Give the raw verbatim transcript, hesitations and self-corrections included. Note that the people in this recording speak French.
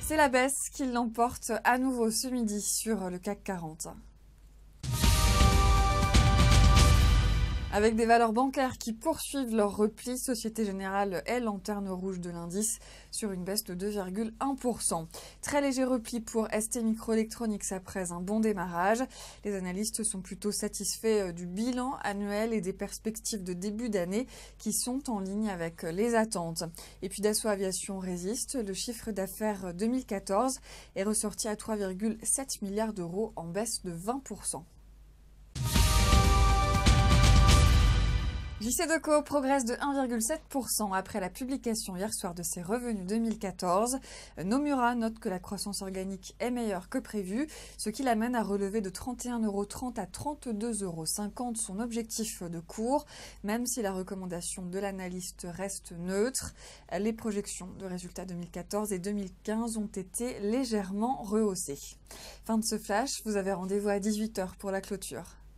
c'est la baisse qui l'emporte à nouveau ce midi sur le C A C quarante. Avec des valeurs bancaires qui poursuivent leur repli, Société Générale est lanterne rouge de l'indice sur une baisse de deux virgule un pour cent. Très léger repli pour S T Microelectronics après un bon démarrage. Les analystes sont plutôt satisfaits du bilan annuel et des perspectives de début d'année qui sont en ligne avec les attentes. Et puis Dassault Aviation résiste. Le chiffre d'affaires deux mille quatorze est ressorti à trois virgule sept milliards d'euros en baisse de vingt pour cent. J C Decaux progresse de un virgule sept pour cent après la publication hier soir de ses revenus deux mille quatorze. Nomura note que la croissance organique est meilleure que prévu, ce qui l'amène à relever de trente et un euros trente à trente-deux euros cinquante son objectif de cours, même si la recommandation de l'analyste reste neutre. Les projections de résultats deux mille quatorze et deux mille quinze ont été légèrement rehaussées. Fin de ce flash, vous avez rendez-vous à dix-huit heures pour la clôture.